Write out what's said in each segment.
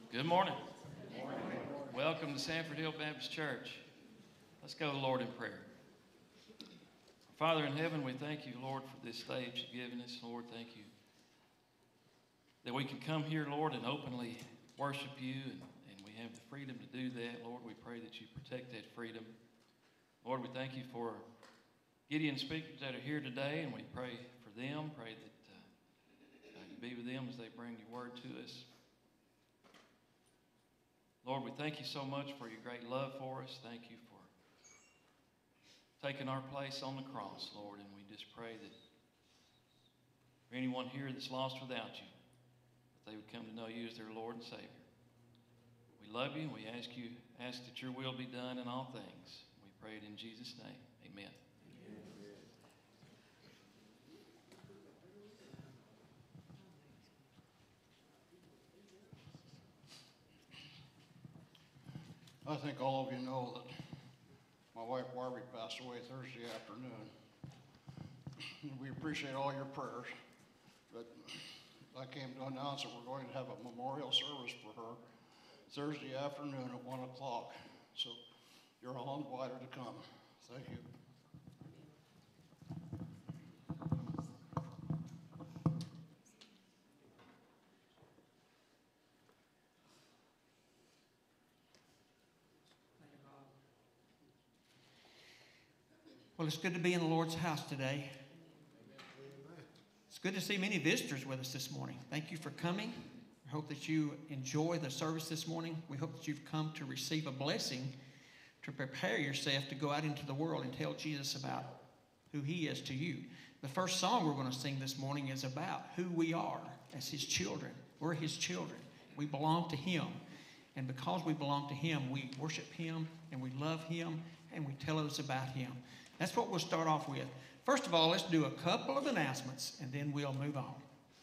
Good morning. Welcome to Sanford Hill Baptist Church. Let's go to the Lord in prayer. Father in heaven, we thank you, Lord, for this stage you've given us. Lord, thank you that we can come here, Lord, and openly worship you, and we have the freedom to do that. Lord, we pray that you protect that freedom. Lord, we thank you for Gideon speakers that are here today, and we pray for them. Pray that you be with them as they bring your word to us. Lord, we thank you so much for your great love for us. Thank you for taking our place on the cross, Lord, and we just pray that for anyone here that's lost without you, that they would come to know you as their Lord and Savior. We love you, and we ask that your will be done in all things. We pray it in Jesus' name. Amen. I think all of you know that my wife Barbie passed away Thursday afternoon. We appreciate all your prayers, but I came to announce that we're going to have a memorial service for her Thursday afternoon at 1 o'clock. So you're all invited to come. Thank you. Well, it's good to be in the Lord's house today. It's good to see many visitors with us this morning. Thank you for coming. I hope that you enjoy the service this morning. We hope that you've come to receive a blessing, to prepare yourself to go out into the world and tell Jesus about who he is to you. The first song we're going to sing this morning is about who we are as his children. We're his children. We belong to him. And because we belong to him, we worship him and we love him and we tell others about him. That's what we'll start off with. First of all, let's do a couple of announcements, and then we'll move on.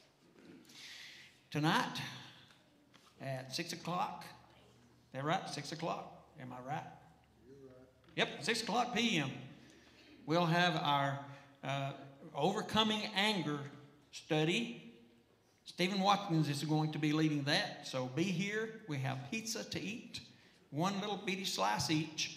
Tonight at 6 o'clock, is that right? 6 o'clock? Am I right? You're right. Yep, 6 o'clock p.m. We'll have our Overcoming Anger study. Stephen Watkins is going to be leading that, so be here. We have pizza to eat, one little bitty slice each.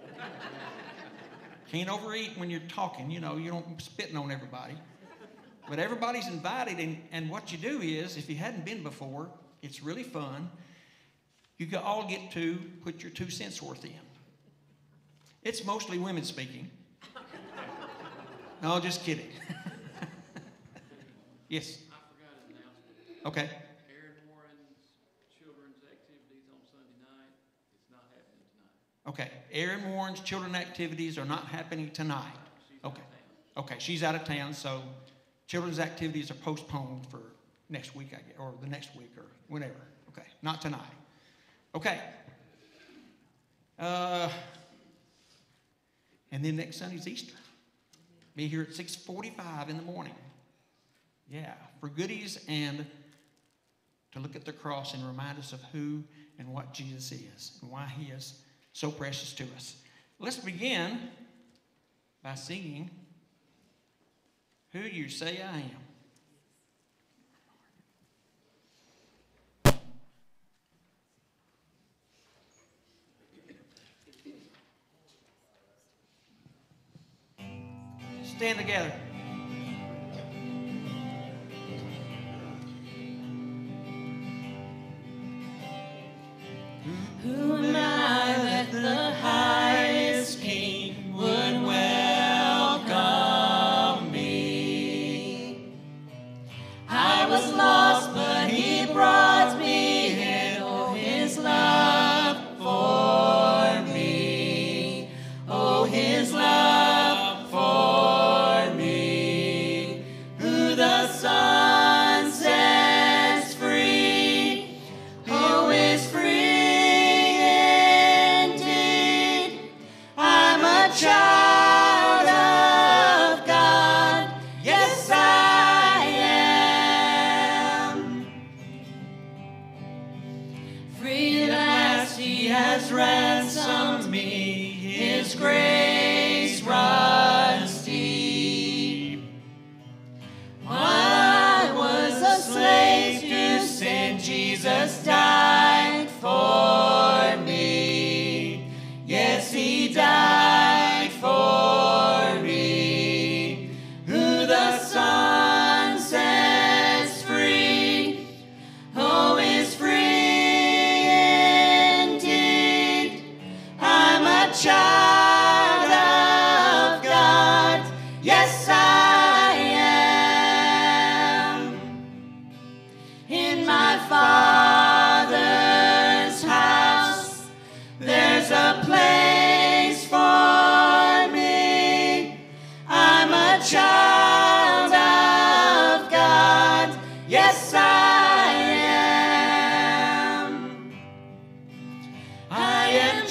Can't overeat when you're talking, you know, you don't spitting on everybody. But everybody's invited, and what you do is, if you hadn't been before, it's really fun. You can all get to put your 2 cents worth in. It's mostly women speaking. No, just kidding. Yes? I forgot an announcement. Okay. Aaron Warren's children's activities on Sunday night. It's not happening tonight. Okay. Aaron Warren's children activities are not happening tonight. Okay. Okay, she's out of town, so children's activities are postponed for next week, I guess, or the next week, or whenever. Okay, not tonight. Okay. And then next Sunday's Easter. Be here at 6:45 in the morning. Yeah, for goodies and to look at the cross and remind us of who and what Jesus is and why he is so precious to us. Let's begin by singing Who You Say I Am. Stand together. Who am I that the highest King would welcome me? I was lost, but he brought me in. Oh, his love for me. Oh, his love for me. Who the Son sets free, who is free. Child of God, yes I am. Free at last he has ransomed me, his grace runs deep. While I was a slave to sin, Jesus died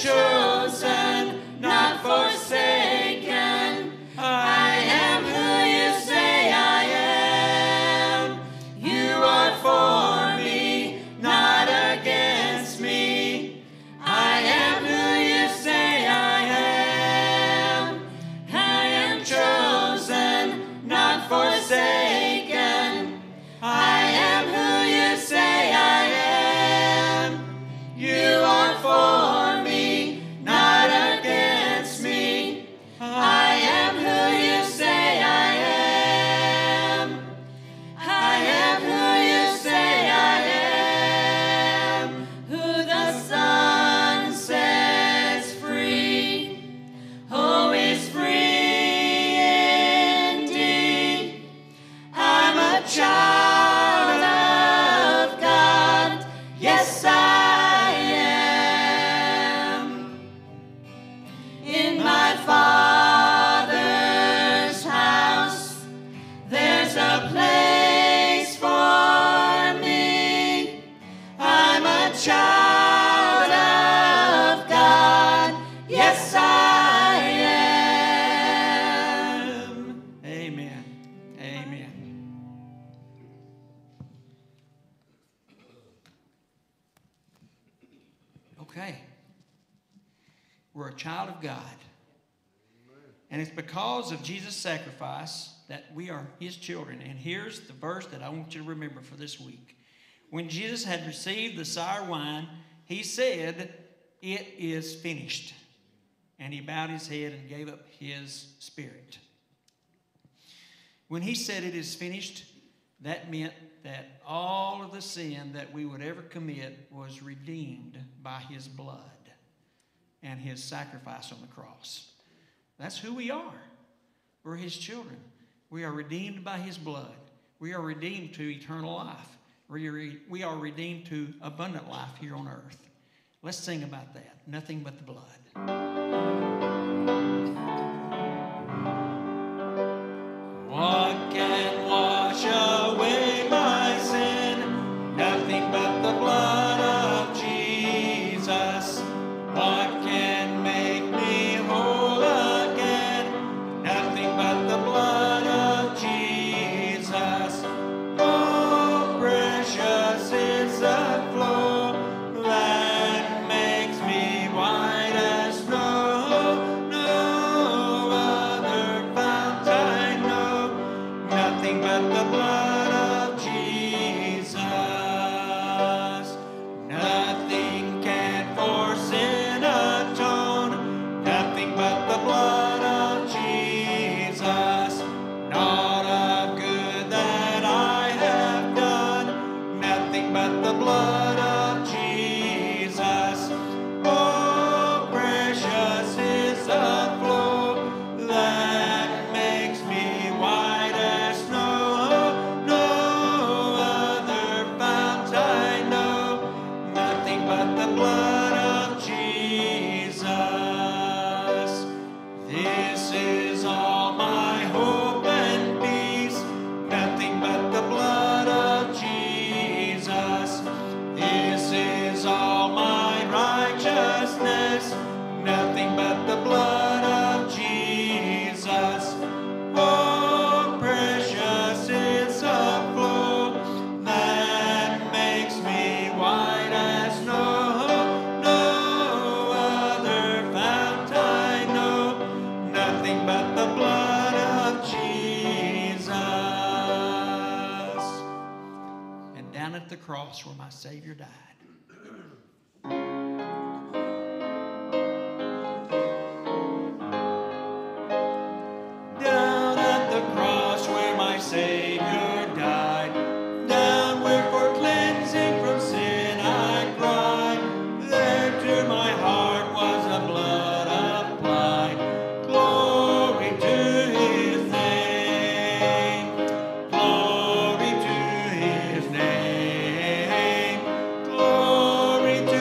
chosen, not forsaken. I am who you say I am. You are for me, not against me. I am who you say I am. I am chosen, not forsaken. I am who you say I am. You are for me, not against me. I am who you say I am. I am who you say I am. Who the Son sets free, oh, is free indeed. I'm a child of God. Yes, I am. In my Father's house, there's a place for me. I'm a child of God. Yes, I am. Amen. Amen. Okay. We're a child of God. And it's because of Jesus' sacrifice that we are his children. And here's the verse that I want you to remember for this week. When Jesus had received the sour wine, he said, "It is finished." And he bowed his head and gave up his spirit. When he said it is finished, that meant that all of the sin that we would ever commit was redeemed by his blood and his sacrifice on the cross. That's who we are. We're his children. We are redeemed by his blood. We are redeemed to eternal life. We are redeemed to abundant life here on earth. Let's sing about that. Nothing but the blood. What can wash away my sin? Nothing but the blood of Jesus. What can make me whole again? Nothing but the blood of Jesus. Oh, precious is the flow that makes me white as snow. No other fount I know. Nothing but the blood of Jesus. Nothing can for sin atone. Nothing but the blood of Jesus. Not a good that I have done. Nothing but the blood of Jesus. Oh, precious is the flow that makes me white as snow. No other fount I know. Nothing but the blood of Jesus. This is all my hope and peace. Nothing but the blood of Jesus. This is all my righteousness. Nothing but the blood of Jesus. Oh, precious is the flow that makes me white as snow. No other fount I know. Nothing but the blood of Jesus. And down at the cross where my Savior died. Down at the cross where my Savior died. Down where for cleansing from sin I cried. There to my heart was the blood applied. Glory to his name. Glory to his name. Glory to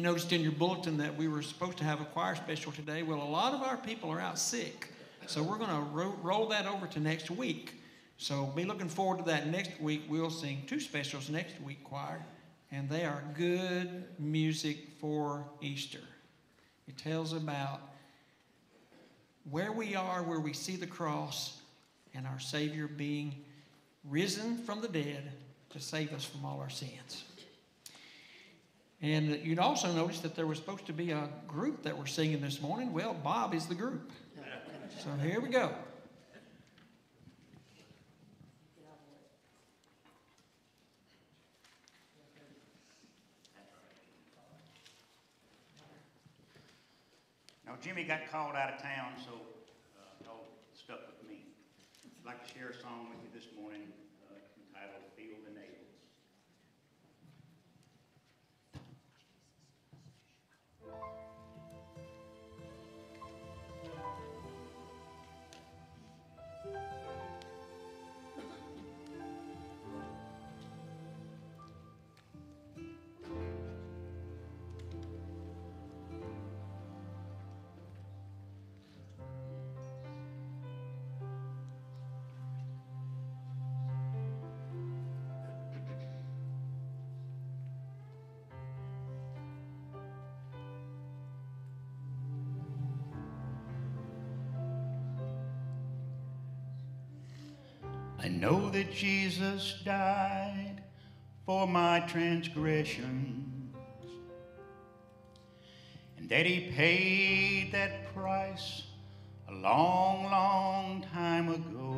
noticed in your bulletin that we were supposed to have a choir special today. Well, a lot of our people are out sick, so we're going to roll that over to next week. So be looking forward to that next week. We'll sing 2 specials next week, choir, and they are good music for Easter. It tells about where we are, where we see the cross, and our Savior being risen from the dead to save us from all our sins. And you'd also notice that there was supposed to be a group that we're singing this morning. Well, Bob is the group. So here we go. Now, Jimmy got called out of town, so y'all stuck with me. I'd like to share a song with you this morning entitled Feel the Nails. I know that Jesus died for my transgressions, and that he paid that price a long, long time ago,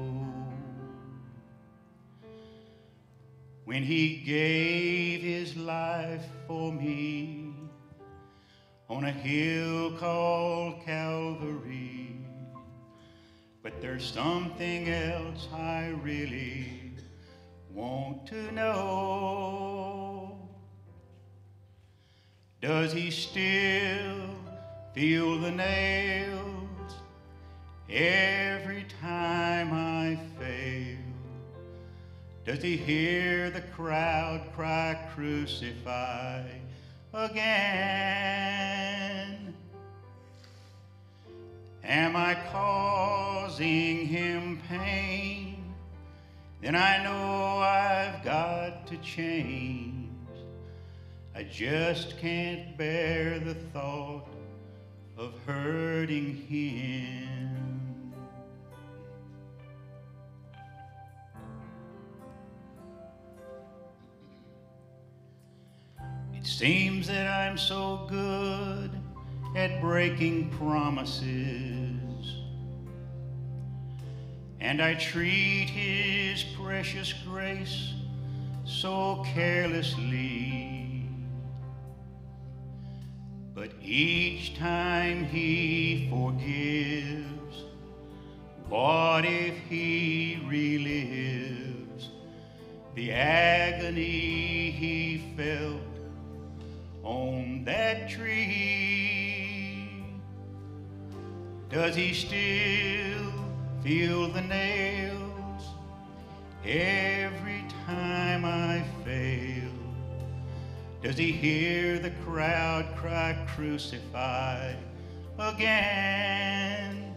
when he gave his life for me on a hill called Calvary. But there's something else I really want to know. Does he still feel the nails every time I fail? Does he hear the crowd cry, crucify again? Am I causing him pain? Then I know I've got to change. I just can't bear the thought of hurting him. It seems that I'm so good at breaking promises, and I treat his precious grace so carelessly. But each time he forgives, what if he relives the agony he felt on that tree? Does he still feel the nails every time I fail? Does he hear the crowd cry, crucify again?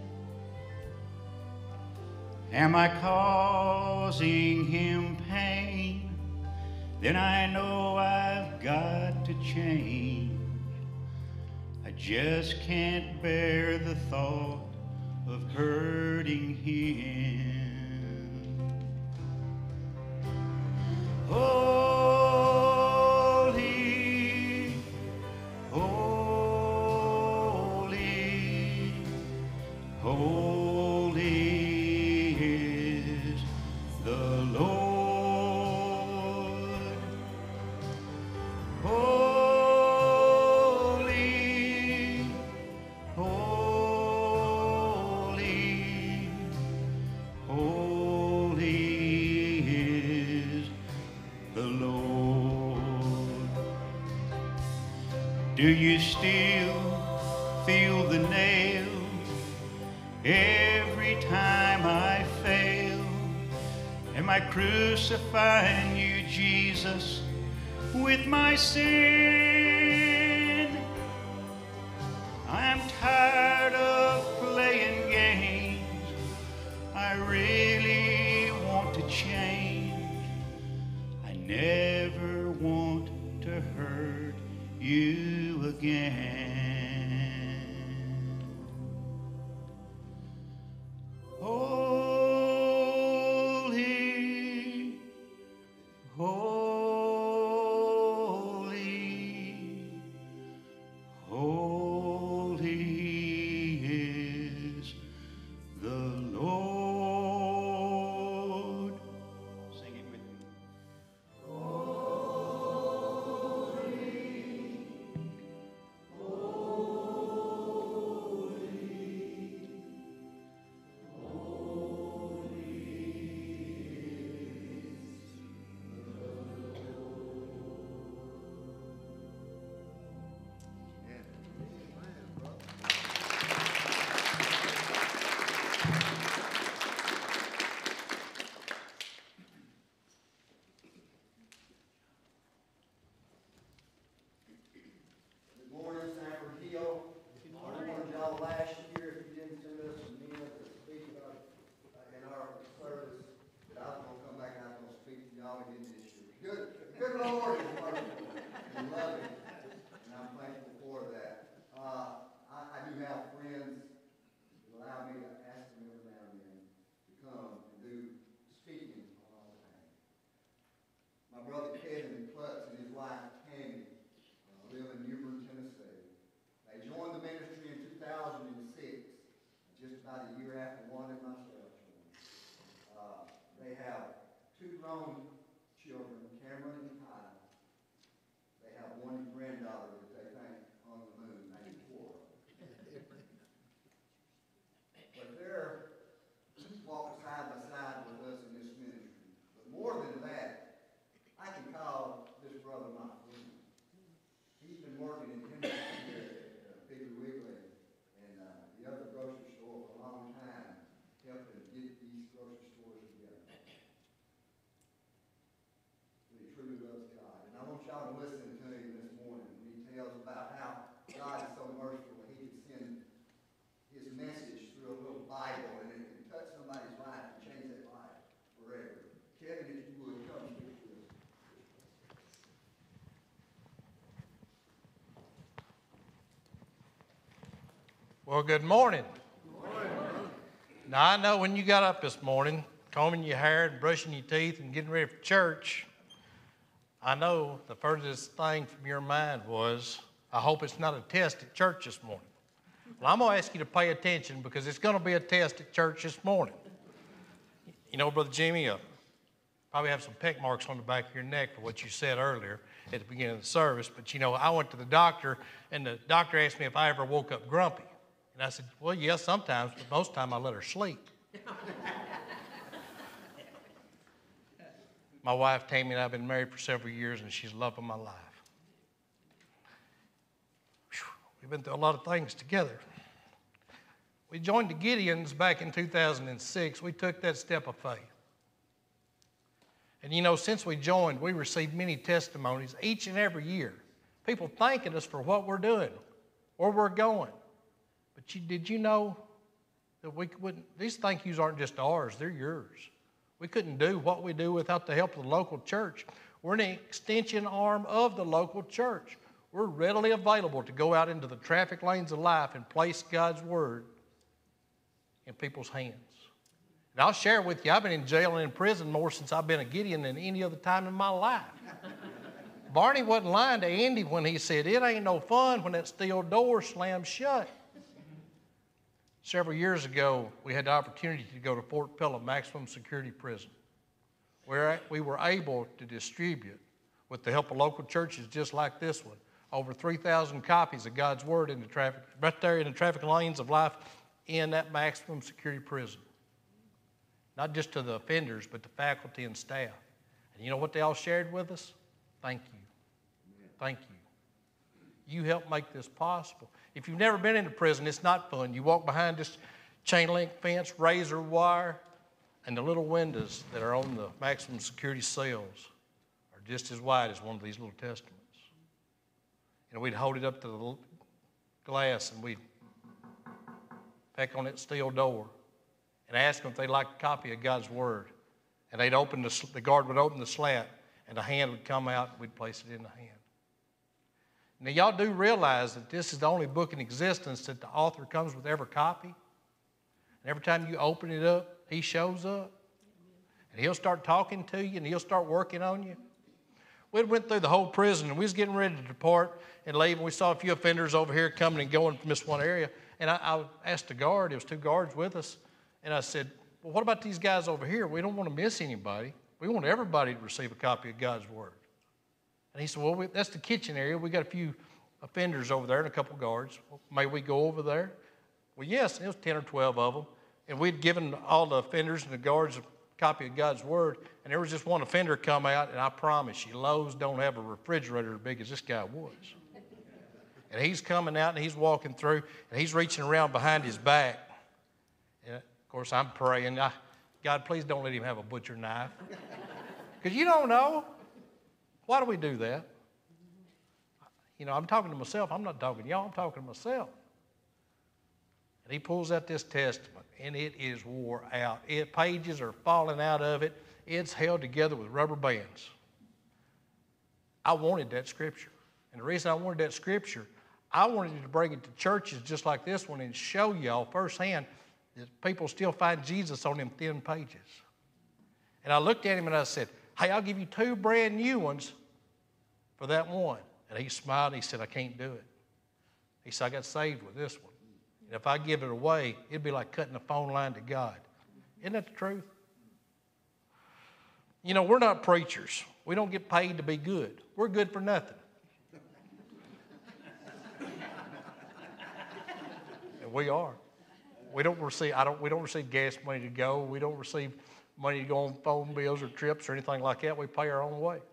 Am I causing him pain? Then I know I've got to change. I just can't bear the thought of hurting him. Holy, holy, holy is the Lord. Holy, holy, holy is the Lord. Do you still feel the nails every time I fail? Am I crucifying you, Jesus, with my sin? tired of playing games. I really want to change. I never want to hurt you again. Holy, holy, holy is the Lord. Sing it with me. Good morning, Sanford Hill. Good morning. I warned y'all last year, if you didn't send us some men to speak about, in our service, that I was gonna come back and I was gonna speak to y'all again this year. Good Lord is merciful and loving, and I'm thankful for that. I do have friends that allow me to ask them every now and then to come and do speaking on our behalf. My brother Kevin Klutts and his wife Tammy live in Newbern, Tennessee. They joined the ministry in 2006, just about a year after Juan and myself joined. They have two grown children, Cameron and Kyle. They have one granddaughter that they think on the moon, named Cora. But they're walking side by side with us in this ministry. But more than that, I can call this brother my friend. He's been working in Henderson here at Piggly Wiggly and the other grocery store for a long time, helping get these grocery stores together. But he truly loves God. And I want y'all to listen to him this morning when he tells about how God is so merciful that he can send his message through a little Bible and it can touch somebody's life and change their life forever. Kevin, if you would, come speak to us. Well, good morning. Now, I know when you got up this morning, combing your hair and brushing your teeth and getting ready for church, I know the furthest thing from your mind was, I hope it's not a test at church this morning. Well, I'm going to ask you to pay attention because it's going to be a test at church this morning. You know, Brother Jimmy, probably have some peck marks on the back of your neck for what you said earlier at the beginning of the service. But, you know, I went to the doctor, and the doctor asked me if I ever woke up grumpy. And I said, well, yes, sometimes, but most of the time I let her sleep. My wife, Tammy, and I have been married for several years, and she's the love of my life. Whew, we've been through a lot of things together. We joined the Gideons back in 2006. We took that step of faith. And, you know, since we joined, we received many testimonies each and every year. People thanking us for what we're doing, where we're going. But did you know that these thank yous aren't just ours, they're yours. We couldn't do what we do without the help of the local church. We're an extension arm of the local church. We're readily available to go out into the traffic lanes of life and place God's word in people's hands. And I'll share with you, I've been in jail and in prison more since I've been a Gideon than any other time in my life. Barney wasn't lying to Andy when he said, it ain't no fun when that steel door slams shut. Several years ago, we had the opportunity to go to Fort Pillow Maximum Security Prison, where we were able to distribute, with the help of local churches just like this one, over 3,000 copies of God's Word in the traffic, right there in the traffic lanes of life in that maximum security prison. Not just to the offenders, but the faculty and staff. And you know what they all shared with us? Thank you. Thank you. You helped make this possible. If you've never been into prison, it's not fun. You walk behind this chain link fence, razor wire, and the little windows that are on the maximum security cells are just as wide as one of these little testaments. And we'd hold it up to the glass and we'd peck on that steel door, and ask them if they'd like a copy of God's Word. And they'd open the guard would open the slat, and the hand would come out, and we'd place it in the hand. Now, y'all do realize that this is the only book in existence that the author comes with every copy. And every time you open it up, he shows up. And he'll start talking to you, and he'll start working on you. We went through the whole prison, and we was getting ready to depart and leave, and we saw a few offenders over here coming and going from this one area. And I asked the guard, there was 2 guards with us, and I said, well, what about these guys over here? We don't want to miss anybody. We want everybody to receive a copy of God's Word. And he said, well, that's the kitchen area. We got a few offenders over there and a couple guards. Well, may we go over there? Well, yes, it was 10 or 12 of them. And we'd given all the offenders and the guards a copy of God's Word. And there was just one offender come out, and I promise you, Lowe's don't have a refrigerator as big as this guy was. And he's coming out, and he's walking through, and he's reaching around behind his back. And, of course, I'm praying, God, please don't let him have a butcher knife. Because you don't know. Why do we do that? You know, I'm talking to myself. I'm not talking to y'all. I'm talking to myself. And he pulls out this Testament, and it is wore out. Pages are falling out of it. It's held together with rubber bands. I wanted that Scripture. And the reason I wanted that Scripture, I wanted to bring it to churches just like this one and show y'all firsthand that people still find Jesus on them thin pages. And I looked at him and I said, hey, I'll give you 2 brand new ones for that one. And he smiled and he said, I can't do it. He said, I got saved with this one. And if I give it away, it'd be like cutting a phone line to God. Isn't that the truth? You know, we're not preachers. We don't get paid to be good. We're good for nothing. And we are. We don't receive gas money to go. We don't receive money to go on phone bills or trips or anything like that. We pay our own way.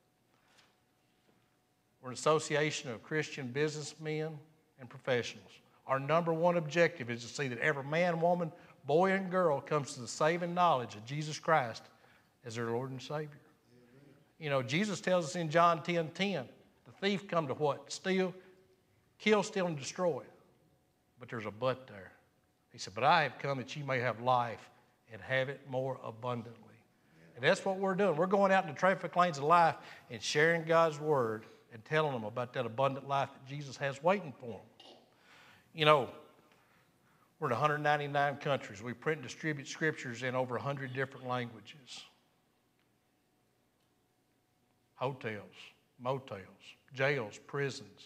We're an association of Christian businessmen and professionals. Our number one objective is to see that every man, woman, boy, and girl comes to the saving knowledge of Jesus Christ as their Lord and Savior. You know, Jesus tells us in John 10:10, the thief come to what? Steal, kill, steal, and destroy. But there's a but there. He said, but I have come that you may have life and have it more abundantly. And that's what we're doing. We're going out in the traffic lanes of life and sharing God's Word and telling them about that abundant life that Jesus has waiting for them. You know, we're in 199 countries. We print and distribute scriptures in over 100 different languages. Hotels, motels, jails, prisons,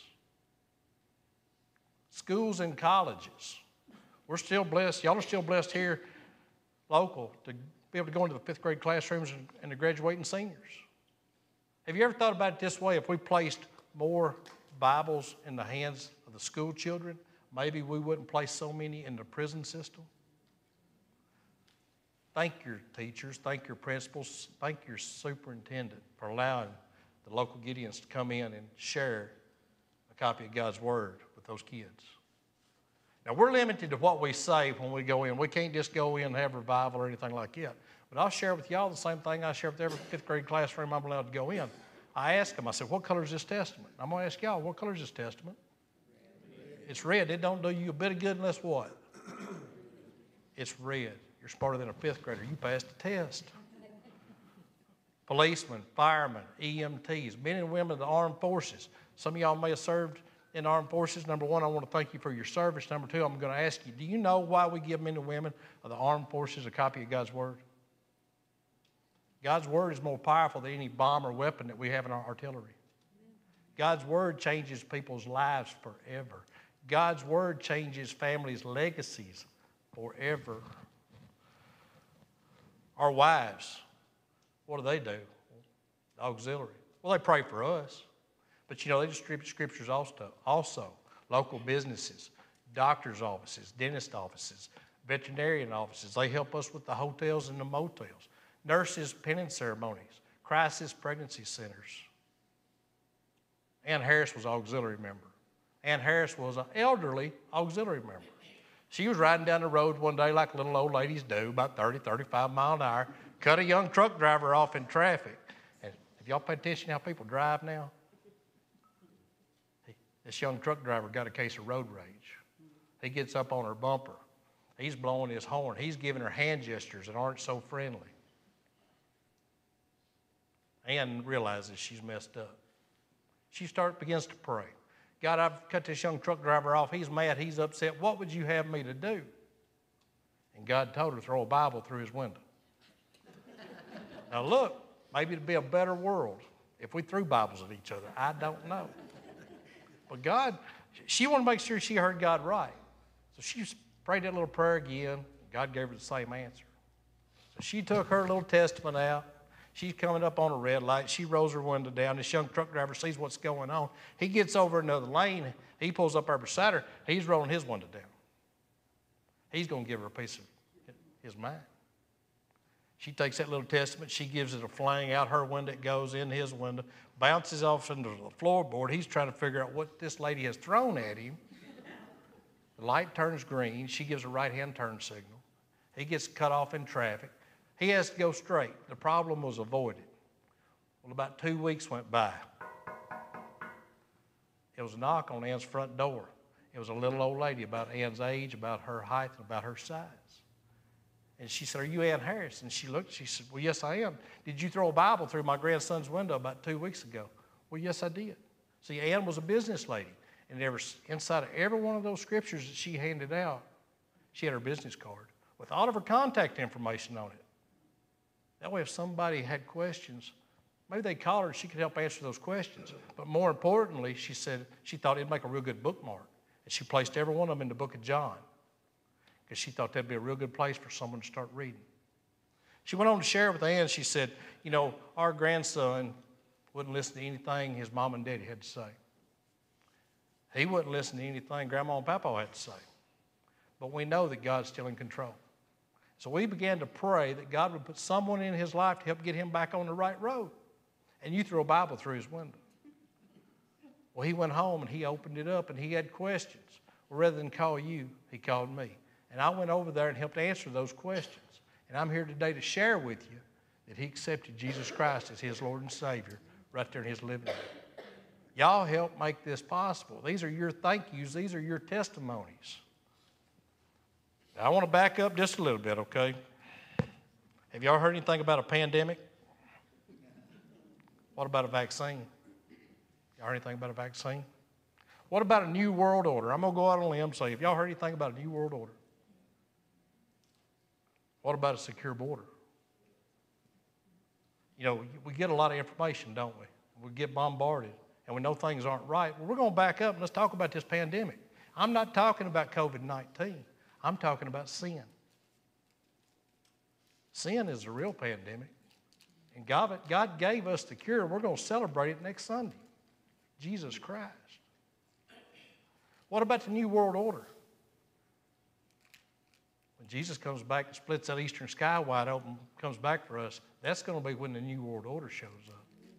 schools and colleges. We're still blessed. Y'all are still blessed here, local, to be able to go into the 5th grade classrooms and the graduating seniors. Have you ever thought about it this way? If we placed more Bibles in the hands of the school children, maybe we wouldn't place so many in the prison system. Thank your teachers, thank your principals, thank your superintendent for allowing the local Gideons to come in and share a copy of God's Word with those kids. Now, we're limited to what we say when we go in. We can't just go in and have revival or anything like that. But I'll share with y'all the same thing I share with every 5th grade classroom I'm allowed to go in. I ask them, I said, what color is this Testament? I'm going to ask y'all, what color is this Testament? It's red. It don't do you a bit of good unless what? It's red. You're smarter than a 5th grader. You passed the test. Policemen, firemen, EMTs, men and women of the armed forces. Some of y'all may have served in the armed forces. Number one, I want to thank you for your service. Number two, I'm going to ask you, do you know why we give men and women of the armed forces a copy of God's Word? God's Word is more powerful than any bomb or weapon that we have in our artillery. God's Word changes people's lives forever. God's Word changes families' legacies forever. Our wives, what do? Auxiliary. Well, they pray for us. But, you know, they distribute scriptures also. Local businesses, doctor's offices, dentist offices, veterinarian offices. They help us with the hotels and the motels. Nurses, penance ceremonies, crisis pregnancy centers. Ann Harris was an auxiliary member. Ann Harris was an elderly auxiliary member. She was riding down the road one day like little old ladies do, about 30, 35 miles an hour, cut a young truck driver off in traffic. And if y'all pay attention to how people drive now, this young truck driver got a case of road rage. He gets up on her bumper, He's blowing his horn. He's giving her hand gestures that aren't so friendly. Ann realizes she's messed up. She begins to pray. God, I've cut this young truck driver off. He's mad. He's upset. What would you have me to do? And God told her to throw a Bible through his window. Now look, maybe it'd be a better world if we threw Bibles at each other. I don't know. But God, she wanted to make sure she heard God right. So she prayed that little prayer again. God gave her the same answer. So she took her little testament out. She's coming up on a red light. She rolls her window down. This young truck driver sees what's going on. He gets over another lane. He pulls up there beside her. He's rolling his window down. He's going to give her a piece of his mind. She takes that little testament. She gives it a fling out her window. It goes in his window, bounces off into the floorboard. He's trying to figure out what this lady has thrown at him. The light turns green. She gives a right-hand turn signal. He gets cut off in traffic. He has to go straight. The problem was avoided. Well, about 2 weeks went by. It was a knock on Ann's front door. It was a little old lady about Ann's age, about her height, and about her size. And she said, "Are you Ann Harris?" And she looked, she said, "Well, yes, I am. Did you throw a Bible through my grandson's window about 2 weeks ago?" "Well, yes, I did." See, Ann was a business lady. And inside of every one of those scriptures that she handed out, she had her business card with all of her contact information on it. That way, if somebody had questions, maybe they'd call her and she could help answer those questions. But more importantly, she said she thought it'd make a real good bookmark. And she placed every one of them in the book of John because she thought that'd be a real good place for someone to start reading. She went on to share with Ann, she said, "You know, our grandson wouldn't listen to anything his mom and daddy had to say. He wouldn't listen to anything Grandma and Papa had to say. But we know that God's still in control." So we began to pray that God would put someone in his life to help get him back on the right road. And you threw a Bible through his window. Well, he went home and he opened it up and he had questions. Well, rather than call you, he called me. And I went over there and helped answer those questions. And I'm here today to share with you that he accepted Jesus Christ as his Lord and Savior right there in his living room. Y'all help make this possible. These are your thank yous. These are your testimonies. Now, I want to back up just a little bit, okay? Have y'all heard anything about a pandemic? What about a vaccine? Y'all heard anything about a vaccine? What about a new world order? I'm going to go out on a limb and say, have y'all heard anything about a new world order? What about a secure border? You know, we get a lot of information, don't we? We get bombarded, and we know things aren't right. Well, we're going to back up and let's talk about this pandemic. I'm not talking about COVID-19. I'm talking about sin. Sin is a real pandemic. And God gave us the cure. We're going to celebrate it next Sunday. Jesus Christ. What about the New World Order? When Jesus comes back and splits that eastern sky wide open, comes back for us, that's going to be when the New World Order shows up.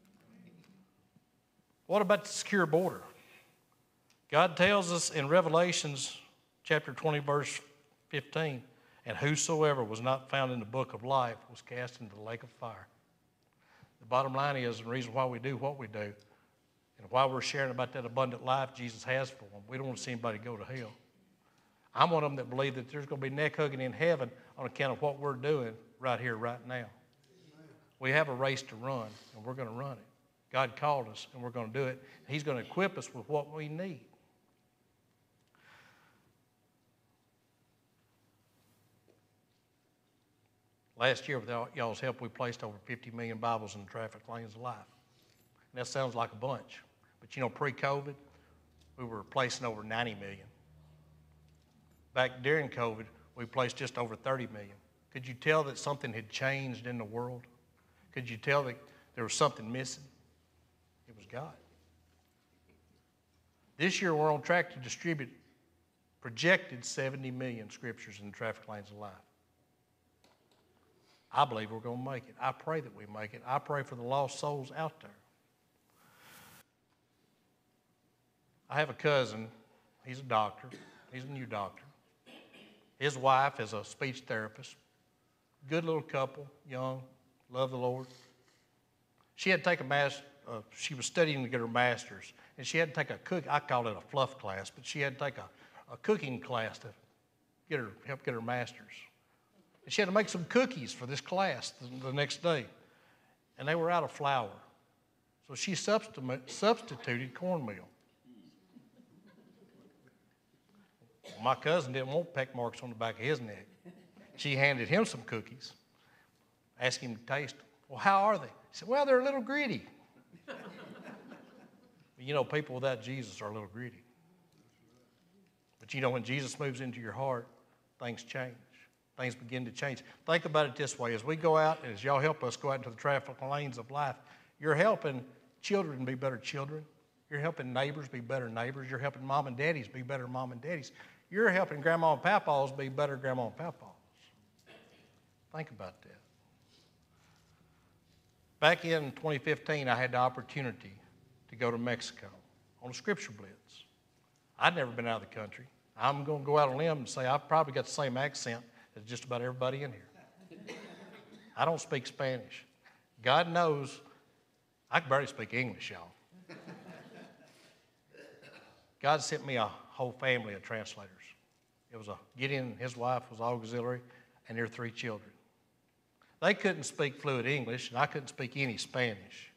What about the secure border? God tells us in Revelations chapter 20, verse 15, "And whosoever was not found in the book of life was cast into the lake of fire." The bottom line is the reason why we do what we do and why we're sharing about that abundant life Jesus has for them. We don't want to see anybody go to hell. I'm one of them that believe that there's going to be neck hugging in heaven on account of what we're doing right here, right now. We have a race to run, and we're going to run it. God called us, and we're going to do it. He's going to equip us with what we need. Last year, with y'all's help, we placed over 50 million Bibles in the traffic lanes of life. And that sounds like a bunch. But you know, pre-COVID, we were placing over 90 million. Back during COVID, we placed just over 30 million. Could you tell that something had changed in the world? Could you tell that there was something missing? It was God. This year, we're on track to distribute projected 70 million scriptures in the traffic lanes of life. I believe we're going to make it. I pray that we make it. I pray for the lost souls out there. I have a cousin. He's a doctor. He's a new doctor. His wife is a speech therapist. Good little couple, young, love the Lord. She had to take she was studying to get her master's, and she had to take I call it a fluff class, but she had to take a cooking class help get her master's. And she had to make some cookies for this class the next day. And they were out of flour. So she substituted cornmeal. Well, my cousin didn't want peck marks on the back of his neck. She handed him some cookies, asked him to taste them. Well, how are they? He said, well, they're a little gritty. You know, people without Jesus are a little gritty. But you know, when Jesus moves into your heart, things change. Things begin to change. Think about it this way. As we go out, and as y'all help us go out into the traffic lanes of life, you're helping children be better children. You're helping neighbors be better neighbors. You're helping mom and daddies be better mom and daddies. You're helping grandma and papaws be better grandma and papaws. Think about that. Back in 2015, I had the opportunity to go to Mexico on a scripture blitz. I'd never been out of the country. I'm going to go out on a limb and say I've probably got the same accent as just about everybody in here. I don't speak Spanish. God knows I can barely speak English, y'all. God sent me a whole family of translators. It was Gideon, his wife was auxiliary, and their 3 children. They couldn't speak fluent English, and I couldn't speak any Spanish.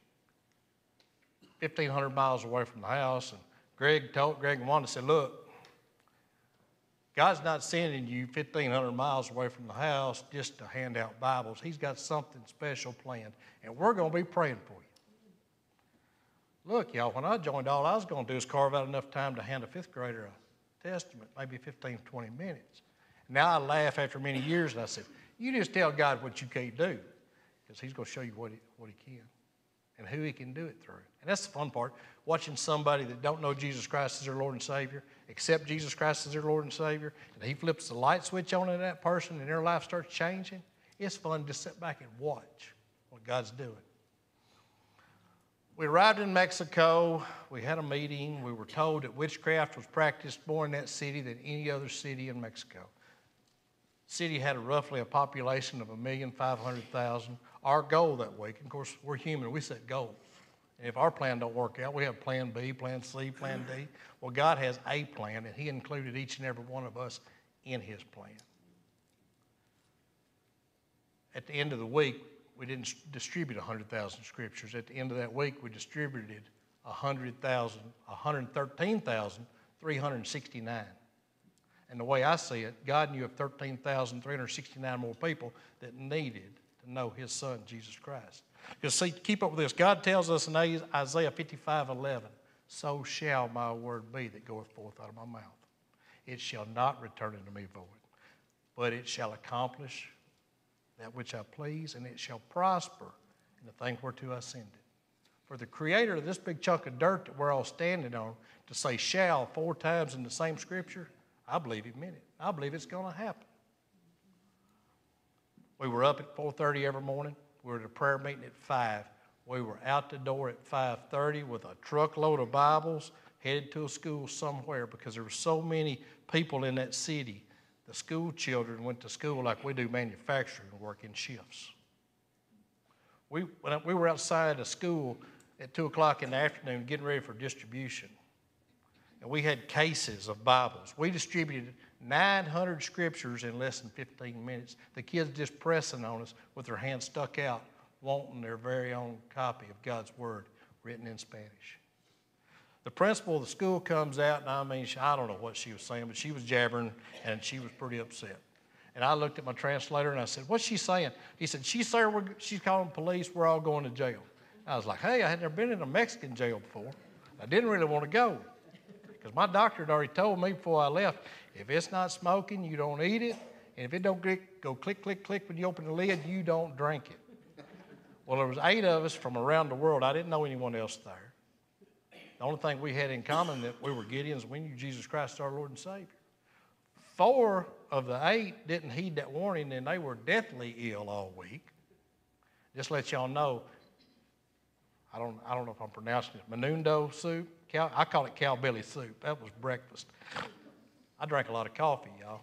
1,500 miles away from the house, and Greg and Wanda said, look, God's not sending you 1,500 miles away from the house just to hand out Bibles. He's got something special planned, and we're going to be praying for you. Look, y'all, when I joined, all I was going to do is carve out enough time to hand a 5th grader a testament, maybe 15, 20 minutes. Now I laugh after many years, and I said, you just tell God what you can't do, because he's going to show you what he can and who he can do it through. And that's the fun part, watching somebody that don't know Jesus Christ as their Lord and Savior, accept Jesus Christ as their Lord and Savior, and he flips the light switch on in that person and their life starts changing. It's fun to sit back and watch what God's doing. We arrived in Mexico. We had a meeting. We were told that witchcraft was practiced more in that city than any other city in Mexico. The city had roughly a population of 1,500,000. Our goal that week, of course, we're human. We set goals. And if our plan don't work out, we have plan B, plan C, plan D. Well, God has a plan, and he included each and every one of us in his plan. At the end of the week, we didn't distribute 100,000 scriptures. At the end of that week, we distributed 113,369. And the way I see it, God knew of 13,369 more people that needed to know his son, Jesus Christ. Because see, keep up with this. God tells us in Isaiah 55:11, so shall my word be that goeth forth out of my mouth. It shall not return unto me void, but it shall accomplish that which I please, and it shall prosper in the thing whereto I send it. For the creator of this big chunk of dirt that we're all standing on to say shall 4 times in the same scripture, I believe he meant it. I believe it's going to happen. We were up at 4:30 every morning. We were at a prayer meeting at 5. We were out the door at 5:30 with a truckload of Bibles headed to a school somewhere because there were so many people in that city. The school children went to school like we do manufacturing work in shifts. We were outside of school at 2 o'clock in the afternoon getting ready for distribution. And we had cases of Bibles. We distributed 900 scriptures in less than 15 minutes. The kids just pressing on us with their hands stuck out, wanting their very own copy of God's Word written in Spanish. The principal of the school comes out, and I mean, I don't know what she was saying, but she was jabbering, and she was pretty upset. And I looked at my translator, and I said, what's she saying? He said, she's calling police, we're all going to jail. I was like, hey, I had never been in a Mexican jail before. I didn't really want to go. Because my doctor had already told me before I left, if it's not smoking, you don't eat it. And if it don't go click, click, click when you open the lid, you don't drink it. Well, there was 8 of us from around the world. I didn't know anyone else there. The only thing we had in common that we were Gideons, we knew Jesus Christ as our Lord and Savior. 4 of the 8 didn't heed that warning, and they were deathly ill all week. Just to let y'all know, I don't know if I'm pronouncing it, menudo soup. I call it cow belly soup. That was breakfast. I drank a lot of coffee, y'all.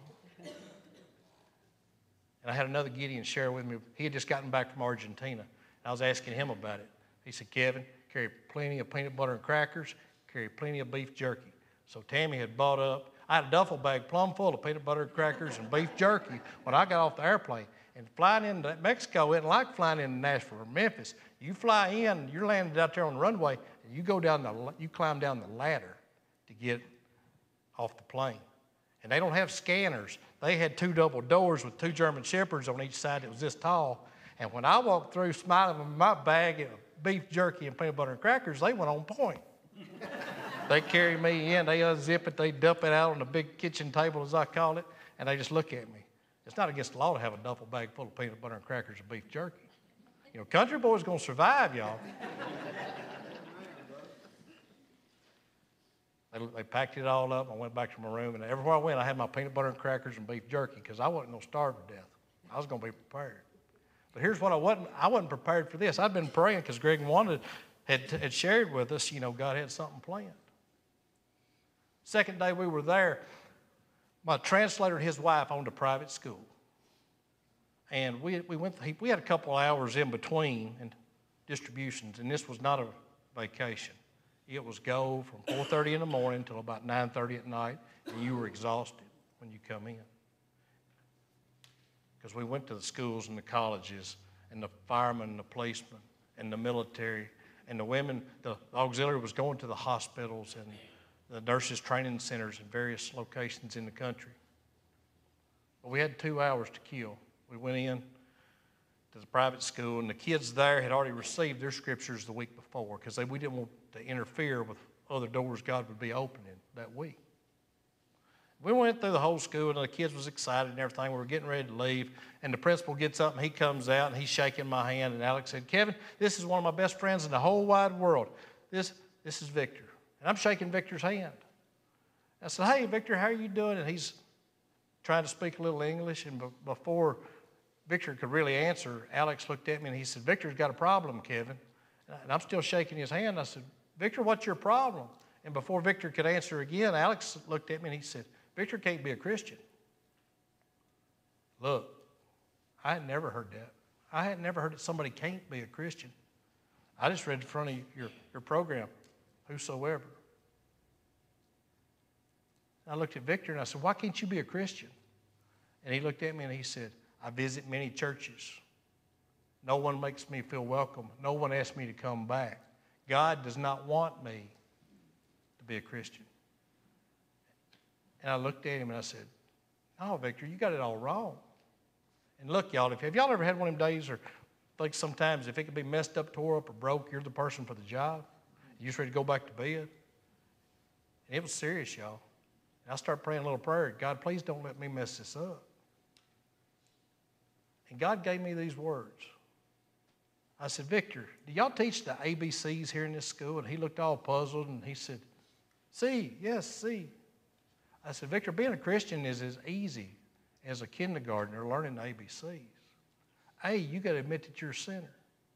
And I had another Gideon share with me. He had just gotten back from Argentina. I was asking him about it. He said, Kevin, carry plenty of peanut butter and crackers, carry plenty of beef jerky. So Tammy had bought up I had a duffel bag plumb full of peanut butter crackers and beef jerky when I got off the airplane. And flying into Mexico isn't like flying into Nashville or Memphis. You fly in, you're landed out there on the runway, and you climb down the ladder to get off the plane. And they don't have scanners. They had 2 double doors with 2 German Shepherds on each side that was this tall. And when I walked through smiling with my bag of beef jerky and peanut butter and crackers, they went on point. They carry me in, they unzip it, they dump it out on the big kitchen table, as I call it, and they just look at me. It's not against the law to have a duffel bag full of peanut butter and crackers and beef jerky. You know, country boy's going to survive, y'all. They packed it all up. I went back to my room, and everywhere I went, I had my peanut butter and crackers and beef jerky because I wasn't going to starve to death. I was going to be prepared. But here's what I wasn't prepared for this. I'd been praying because Greg had shared with us, you know, God had something planned. Second day we were there, my translator and his wife owned a private school. And we had a couple hours in between and distributions, and this was not a vacation. It was go from 4:30 in the morning till about 9:30 at night, and you were exhausted when you come in. Because we went to the schools and the colleges and the firemen and the policemen and the military and the women. The auxiliary was going to the hospitals and the nurses training centers in various locations in the country. But we had 2 hours to kill. We went in to the private school, and the kids there had already received their scriptures the week before because we didn't want to interfere with other doors God would be opening that week. We went through the whole school, and the kids was excited and everything. We were getting ready to leave, and the principal gets up, and he comes out, and he's shaking my hand, and Alex said, "Kevin, this is one of my best friends in the whole wide world. This is Victor." And I'm shaking Victor's hand. I said, "Hey, Victor, how are you doing?" And he's trying to speak a little English, and before Victor could really answer, Alex looked at me, and he said, "Victor's got a problem, Kevin." And I'm still shaking his hand. I said, "Victor, what's your problem?" And before Victor could answer again, Alex looked at me, and he said, "Victor can't be a Christian." Look, I had never heard that. I had never heard that somebody can't be a Christian. I just read in front of your program, whosoever. And I looked at Victor and I said, "Why can't you be a Christian?" And he looked at me and he said, "I visit many churches. No one makes me feel welcome. No one asks me to come back. God does not want me to be a Christian." And I looked at him and I said, "No, Victor, you got it all wrong." And look, y'all, have y'all ever had one of them days or think sometimes if it could be messed up, tore up, or broke, you're the person for the job? You just ready to go back to bed? And it was serious, y'all. And I started praying a little prayer. "God, please don't let me mess this up." And God gave me these words. I said, "Victor, do y'all teach the ABCs here in this school?" And he looked all puzzled and he said, "See, yes, see." I said, "Victor, being a Christian is as easy as a kindergartner learning the ABCs. A, you got to admit that you're a sinner.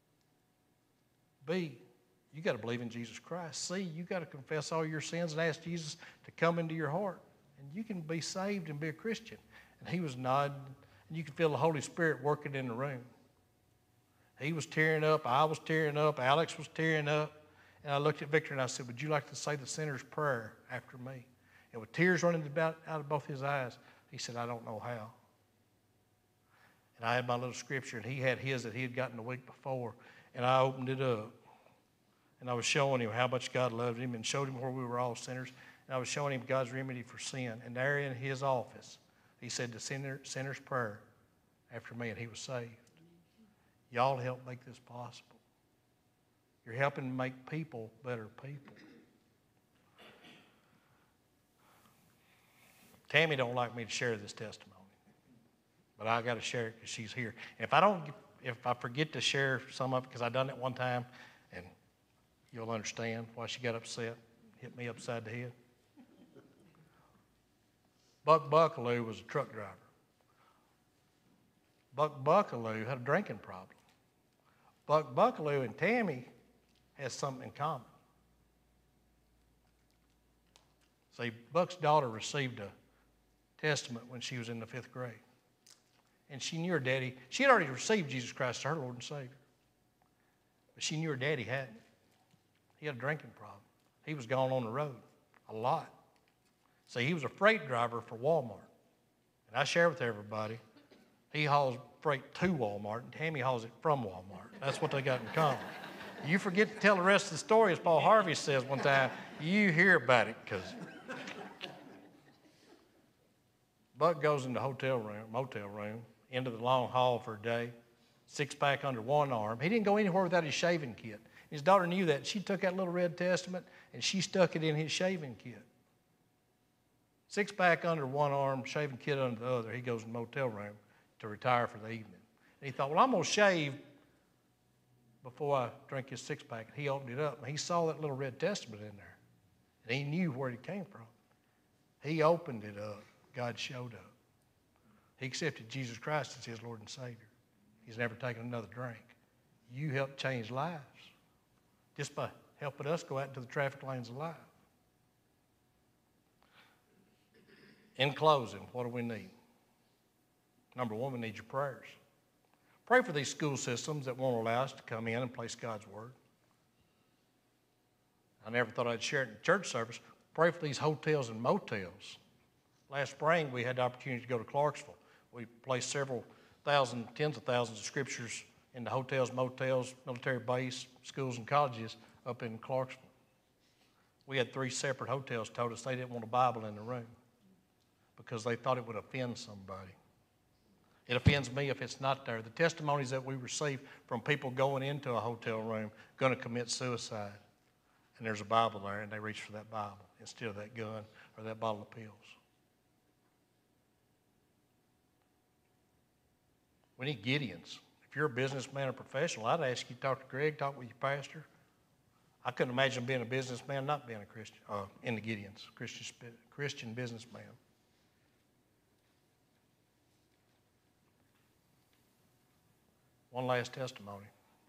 B, you got to believe in Jesus Christ. C, you got to confess all your sins and ask Jesus to come into your heart. And you can be saved and be a Christian." And he was nodding, and you could feel the Holy Spirit working in the room. He was tearing up, I was tearing up, Alex was tearing up. And I looked at Victor and I said, "Would you like to say the sinner's prayer after me?" And with tears running out of both his eyes, he said, "I don't know how." And I had my little scripture, and he had his that he had gotten the week before. And I opened it up, and I was showing him how much God loved him and showed him where we were all sinners. And I was showing him God's remedy for sin. And there in his office, he said the sinner's prayer after me, and he was saved. Y'all help make this possible. You're helping make people better people. Tammy don't like me to share this testimony, but I got to share it because she's here. If I forget to share some of it, because I done it one time, and you'll understand why she got upset, hit me upside the head. Buck Buckaloo was a truck driver. Buck Buckaloo had a drinking problem. Buck Buckaloo and Tammy has something in common. See, Buck's daughter received a testament when she was in the 5th grade. And she knew her daddy. She had already received Jesus Christ as her Lord and Savior. But she knew her daddy hadn't. He had a drinking problem. He was gone on the road a lot. See, he was a freight driver for Walmart. And I share with everybody, he hauls freight to Walmart, and Tammy hauls it from Walmart. That's what they got in common. You forget to tell the rest of the story, as Paul Harvey says one time, you hear about it, because Buck goes in the motel room, into the long hall for a day, 6-pack under one arm. He didn't go anywhere without his shaving kit. His daughter knew that. She took that little Red Testament, and she stuck it in his shaving kit. 6-pack under one arm, shaving kit under the other. He goes in the motel room to retire for the evening. And he thought, well, I'm going to shave before I drink his 6-pack. And he opened it up, and he saw that little Red Testament in there. And he knew where it came from. He opened it up. God showed up. He accepted Jesus Christ as his Lord and Savior. He's never taken another drink. You helped change lives just by helping us go out into the traffic lanes alive. In closing, what do we need? Number one, we need your prayers. Pray for these school systems that won't allow us to come in and place God's Word. I never thought I'd share it in church service. Pray for these hotels and motels. Last spring, we had the opportunity to go to Clarksville. We placed several thousand, tens of thousands of scriptures in the hotels, motels, military base, schools, and colleges up in Clarksville. We had 3 separate hotels told us they didn't want a Bible in the room because they thought it would offend somebody. It offends me if it's not there. The testimonies that we receive from people going into a hotel room going to commit suicide, and there's a Bible there, and they reach for that Bible instead of that gun or that bottle of pills. We need Gideons. If you're a businessman or professional, I'd ask you to talk to Greg, talk with your pastor. I couldn't imagine being a businessman, not being a Christian, in the Gideons, Christian businessman. One last testimony.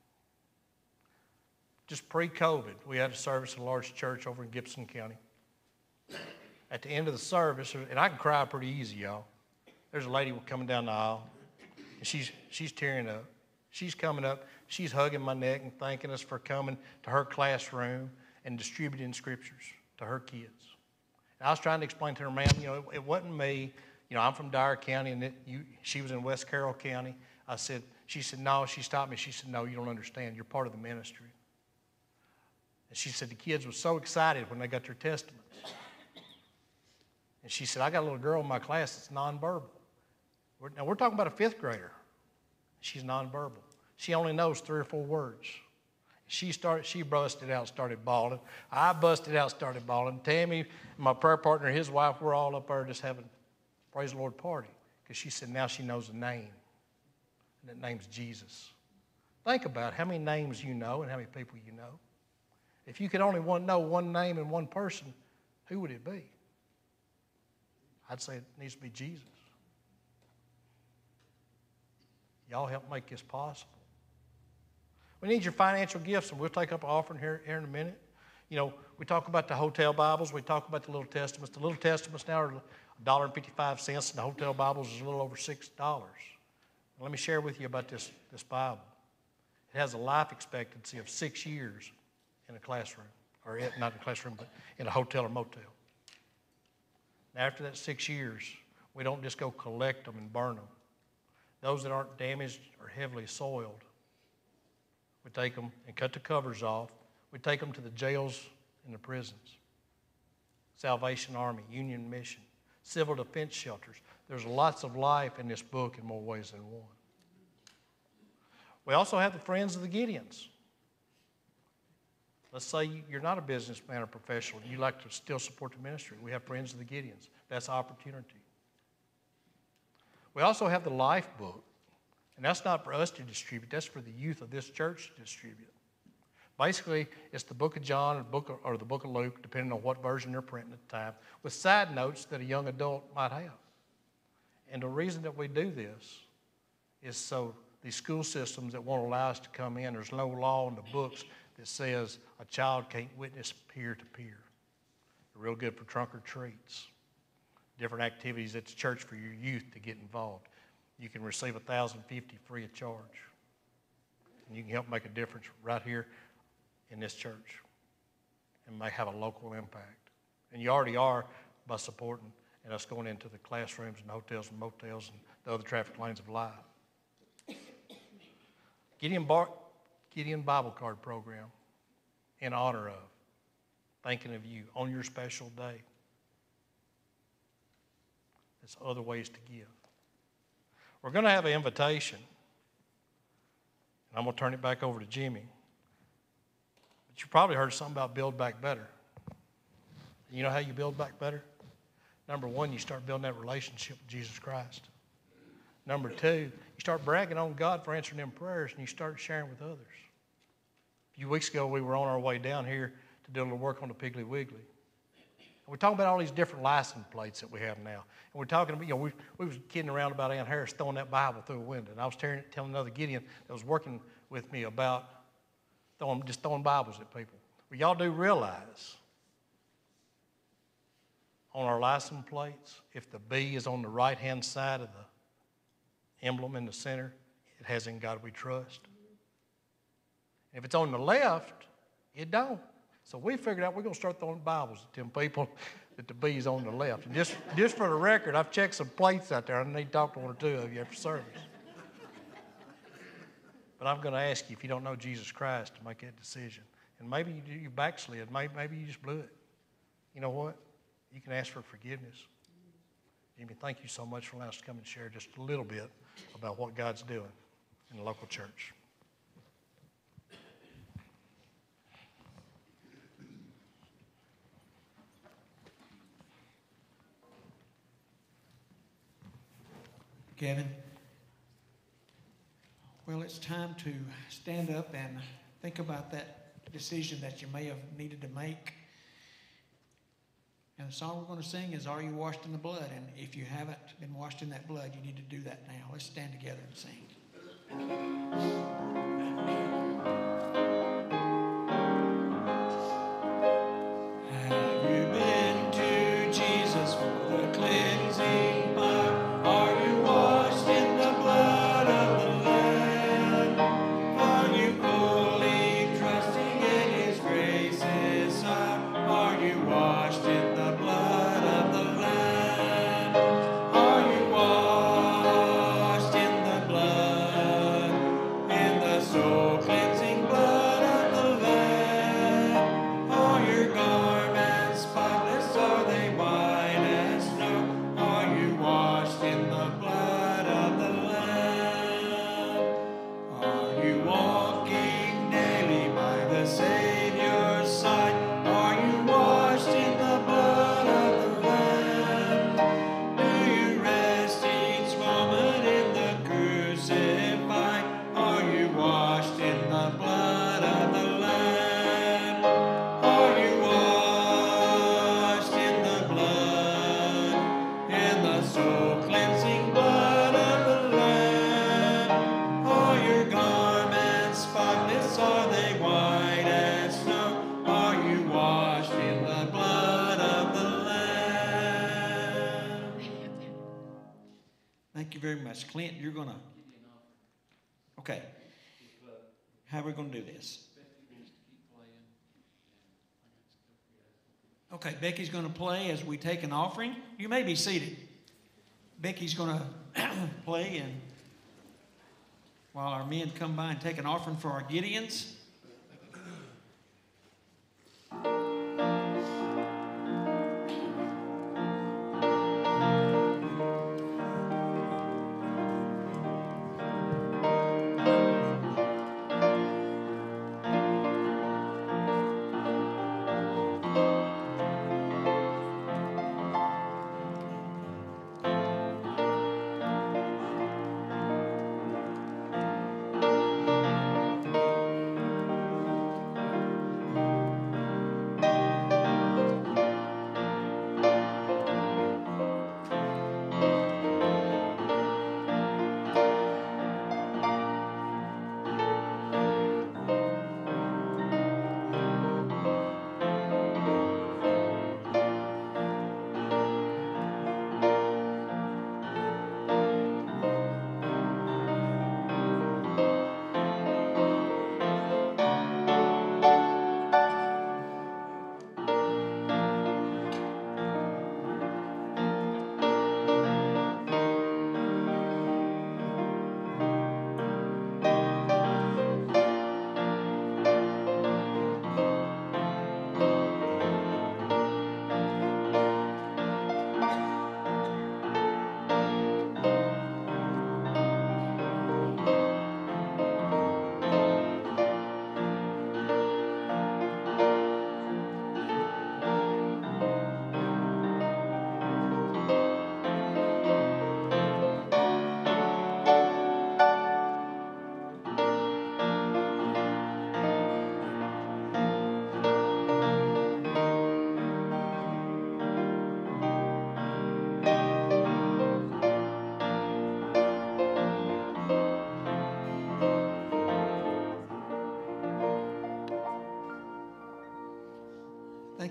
Just pre-COVID, we had a service at a large church over in Gibson County. At the end of the service, and I can cry pretty easy, y'all. There's a lady coming down the aisle, and she's tearing up. She's coming up, she's hugging my neck and thanking us for coming to her classroom and distributing scriptures to her kids. And I was trying to explain to her, ma'am, it wasn't me. I'm from Dyer County, and she was in West Carroll County. She said, no, she stopped me. She said, no, you don't understand. You're part of the ministry. And she said the kids were so excited when they got their testaments. And she said, I got a little girl in my class that's nonverbal. Now, we're talking about a 5th grader. She's nonverbal. She only knows 3 or 4 words. She busted out, started bawling. I busted out, started bawling. Tammy, my prayer partner, his wife, we're all up there just having praise the Lord party. Because she said now she knows a name. And that name's Jesus. Think about how many names you know and how many people you know. If you could only know one name and one person, who would it be? I'd say it needs to be Jesus. Y'all help make this possible. We need your financial gifts, and we'll take up an offering here in a minute. We talk about the hotel Bibles. We talk about the Little Testaments. The Little Testaments now are $1.55, and the hotel Bibles is a little over $6. Let me share with you about this Bible. It has a life expectancy of 6 years in a classroom, or not in a classroom, but in a hotel or motel. Now, after that 6 years, we don't just go collect them and burn them. Those that aren't damaged or heavily soiled, we take them and cut the covers off. We take them to the jails and the prisons. Salvation Army, Union Mission, civil defense shelters. There's lots of life in this book in more ways than one. We also have the Friends of the Gideons. Let's say you're not a businessman or professional and you like to still support the ministry. We have Friends of the Gideons. That's opportunity. We also have the Life book, and that's not for us to distribute. That's for the youth of this church to distribute. Basically, it's the book of John or the book of Luke, depending on what version they're printing at the time, with side notes that a young adult might have. And the reason that we do this is so these school systems that won't allow us to come in, there's no law in the books that says a child can't witness peer-to-peer. They're real good for trunk or treats, different activities at the church for your youth to get involved. You can receive $1,050 free of charge. And you can help make a difference right here in this church and may have a local impact. And you already are by supporting and us going into the classrooms and hotels and motels and the other traffic lanes of life. Gideon Bible Card Program in honor of, thinking of you on your special day. There's other ways to give. We're going to have an invitation, and I'm going to turn it back over to Jimmy. But you probably heard something about Build Back Better. You know how you build back better? Number one, you start building that relationship with Jesus Christ. Number two, you start bragging on God for answering them prayers, and you start sharing with others. A few weeks ago, we were on our way down here to do a little work on the Piggly Wiggly. And we're talking about all these different license plates that we have now. And we're talking about, we was kidding around about Aunt Harris throwing that Bible through a window. And I was telling another Gideon that was working with me about just throwing Bibles at people. Well, y'all do realize on our license plates, if the B is on the right-hand side of the emblem in the center, it has "In God We Trust." If it's on the left, it don't. So we figured out we're going to start throwing Bibles at them people that the B is on the left. And just for the record, I've checked some plates out there. I need to talk to one or two of you after service. But I'm going to ask you, if you don't know Jesus Christ, to make that decision. And maybe you backslid. Maybe you just blew it. You know what? You can ask for forgiveness. Jimmy, thank you so much for allowing us to come and share just a little bit about what God's doing in the local church. Kevin? Well, it's time to stand up and think about that decision that you may have needed to make. And the song we're going to sing is "Are You Washed in the Blood?" And if you haven't been washed in that blood, you need to do that now. Let's stand together and sing. Have you been to Jesus for the cleansing power? Are you washed in the blood of the Lamb? Are you fully trusting in His grace's side? Are you washed in the blood of the Lamb? Are you washed in the blood, in the soul cleansing blood of the Lamb? Are your garments spotless? Are they white as snow? Are you washed in the blood of the Lamb? Are you walking daily by the Savior's side? Are you washed in the blood of the Lamb? Do you rest each moment in the crucified? Are you washed in the blood of the Lamb? Are you washed in the blood, in the soul cleansing blood of the Lamb? Are your garments spotless? Are they white as snow? Are you washed in the blood of the Lamb? Thank you very much. Clint, you're going to... Okay. How are we going to do this? Okay, Becky's going to play as we take an offering. You may be seated. Becky's going to play, and while our men come by and take an offering for our Gideons.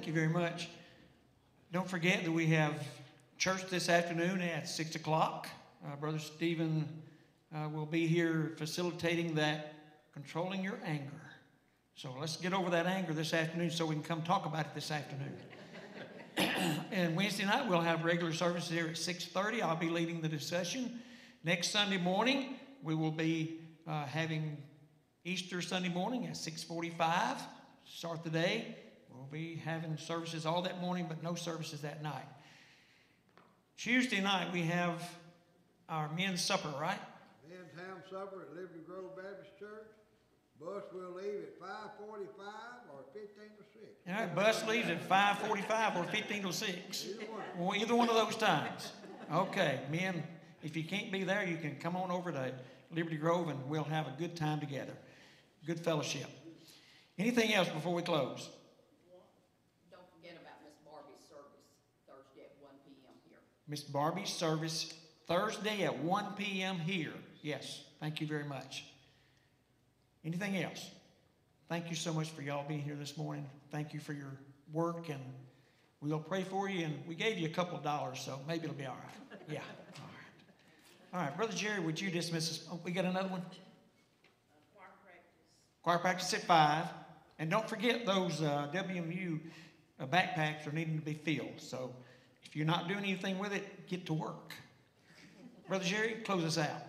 Thank you very much. Don't forget that we have church this afternoon at 6 o'clock. Brother Stephen will be here facilitating that, controlling your anger. So let's get over that anger this afternoon so we can come talk about it this afternoon. And Wednesday night we'll have regular services here at 6:30. I'll be leading the discussion. Next Sunday morning we will be having Easter Sunday morning at 6:45. Start the day. We'll be having services all that morning, but no services that night. Tuesday night we have our men's supper, right? Men's ham supper at Liberty Grove Baptist Church. Bus will leave at 5:45 or 15 to 6. All right, bus leaves at 5:45 or 15 to 6. Well, either one of those times. Okay, men, if you can't be there, you can come on over to Liberty Grove and we'll have a good time together. Good fellowship. Anything else before we close? Don't forget about Miss Barbie's service Thursday at 1 p.m. here. Miss Barbie's service Thursday at 1 p.m. here. Yes, thank you very much. Anything else? Thank you so much for y'all being here this morning. Thank you for your work, and we'll pray for you. And we gave you a couple of dollars, so maybe it'll be all right. Yeah, all right. All right, Brother Jerry, would you dismiss us? Oh, we got another one? Choir practice at 5. And don't forget those WMU backpacks are needing to be filled. So if you're not doing anything with it, get to work. Brother Jerry, close us out.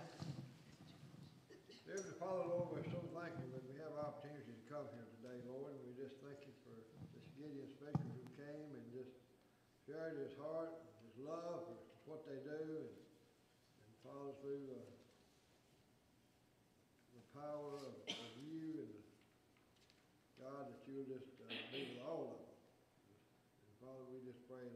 Dear Father, Lord, we're so thankful that we have opportunity to come here today, Lord. And we just thank you for this Gideon speaker who came and just shared his heart, his love for what they do, and Father, through the power of you and God, that you'll just be with all of them. And Father, we just pray